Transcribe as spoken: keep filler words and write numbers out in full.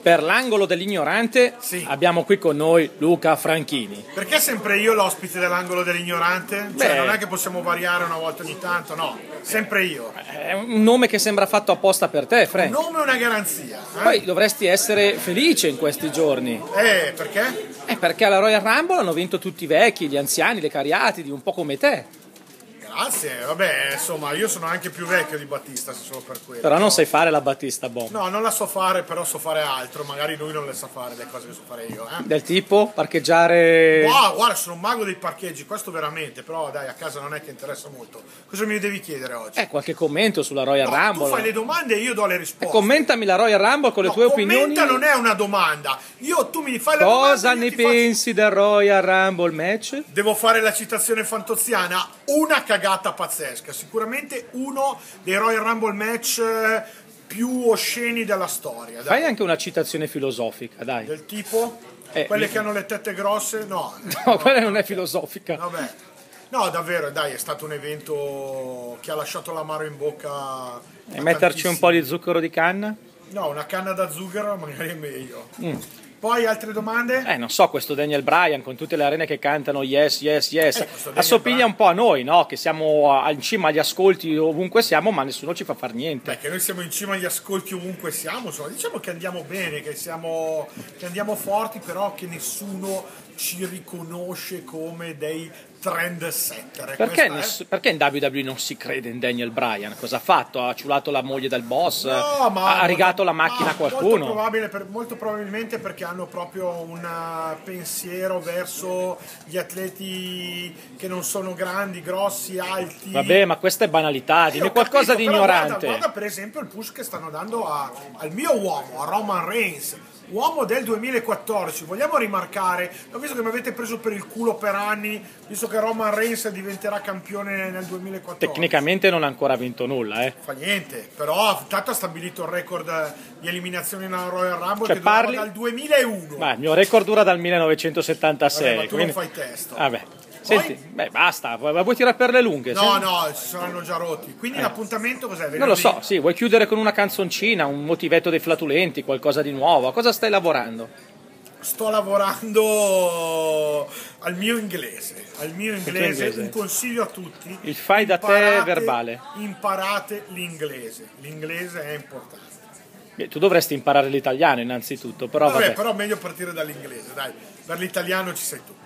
Per l'angolo dell'ignorante Sì. abbiamo qui con noi Luca Franchini. Perché sempre io l'ospite dell'angolo dell'ignorante? Cioè, Beh. non è che possiamo variare una volta ogni tanto, no, sempre io. È un nome che sembra fatto apposta per te, Frank. Nome è una garanzia. Eh? Poi dovresti essere felice in questi giorni. Eh, perché? Eh, perché alla Royal Rumble hanno vinto tutti i vecchi, gli anziani, le cariatidi, un po' come te. Grazie, vabbè, insomma, io sono anche più vecchio di Battista, se solo per quello. Però non sai fare la Battista Bomb. No, non la so fare, però so fare altro. Magari lui non le sa fare le cose che so fare io, eh. Del tipo parcheggiare... Wow, guarda, sono un mago dei parcheggi, questo veramente, però dai, a casa non è che interessa molto. Cosa mi devi chiedere oggi? Eh, qualche commento sulla Royal No, Rumble. tu fai le domande e io do le risposte. Eh, commentami la Royal Rumble con le No, tue commenta opinioni. non è una domanda. Io, tu mi fai la domanda. Cosa io ne ti faccio- pensi del Royal Rumble match? Devo fare la citazione fantoziana, una cagata pazzesca, sicuramente uno dei Royal Rumble match eh, più osceni della storia. Dai. Fai anche una citazione filosofica, dai. Del tipo, Eh, quelle mi- che hanno le tette grosse, no. No, quella non è filosofica. Vabbè. No, davvero, dai, è stato un evento che ha lasciato l'amaro in bocca. a E metterci un po' di zucchero di canna? tantissimi. No, una canna da zucchero magari è meglio. Poi altre domande? Eh, non so, questo Daniel Bryan con tutte le arene che cantano yes, yes, yes, Eh, questo Daniel assomiglia Bryan. un po' a noi, no? Che siamo a- in cima agli ascolti ovunque siamo, ma nessuno ci fa far niente. Beh, che noi siamo in cima agli ascolti ovunque siamo, insomma, diciamo che andiamo bene, che, siamo, che andiamo forti, però che nessuno ci riconosce come dei trendsetter. Perché, Questa è- ness- perché in W W E non si crede in Daniel Bryan? Cosa ha fatto? Ha ciulato la moglie del boss? No, ma ha rigato la ma macchina a Molto, qualcuno? probabile per- molto probabilmente perché hanno proprio un uh, pensiero verso gli atleti che non sono grandi, grossi, alti. Vabbè, ma questa è banalità, Eh, dimmi ho qualcosa capito, di però ignorante. Guarda, guarda per esempio il push che stanno dando a- al mio uomo, a Roman Reigns. Uomo del duemilaquattordici, vogliamo rimarcare, ho visto che mi avete preso per il culo per anni, visto che Roman Reigns diventerà campione nel duemilaquattordici. Tecnicamente non ha ancora vinto nulla, eh. Fa niente, però intanto ha stabilito il record di eliminazioni nella Royal Rumble Cioè, che durava parli- dal duemilauno. Ma il mio record dura dal millenovecentosettantasei. Vabbè, ma tu quindi- non fai testo. Vabbè. Poi- Senti, beh, basta, vuoi vuoi tirare per le lunghe? No, Sì? no, si saranno già rotti. Quindi l'appuntamento cos'è? Non lo so, Venerdì? sì, vuoi chiudere con una canzoncina, un motivetto dei flatulenti, qualcosa di nuovo? A cosa stai lavorando? Sto lavorando al mio inglese, al mio inglese, inglese? un consiglio a tutti. Il fai da te imparate- verbale. Imparate l'inglese, l'inglese è importante. Beh, tu dovresti imparare l'italiano innanzitutto, però Vabbè, vabbè. però meglio partire dall'inglese, dai, per l'italiano ci sei tu.